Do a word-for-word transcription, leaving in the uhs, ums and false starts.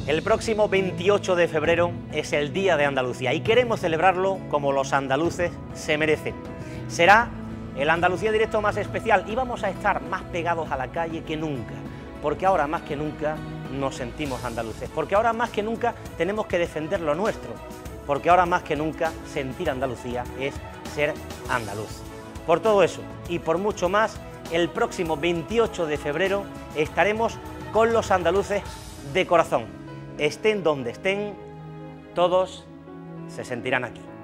El próximo veintiocho de febrero es el Día de Andalucía y queremos celebrarlo como los andaluces se merecen. Será el Andalucía Directo más especial y vamos a estar más pegados a la calle que nunca, porque ahora más que nunca nos sentimos andaluces, porque ahora más que nunca tenemos que defender lo nuestro, porque ahora más que nunca sentir Andalucía es ser andaluz. Por todo eso y por mucho más, el próximo veintiocho de febrero estaremos con los andaluces de corazón. Estén donde estén, todos se sentirán aquí.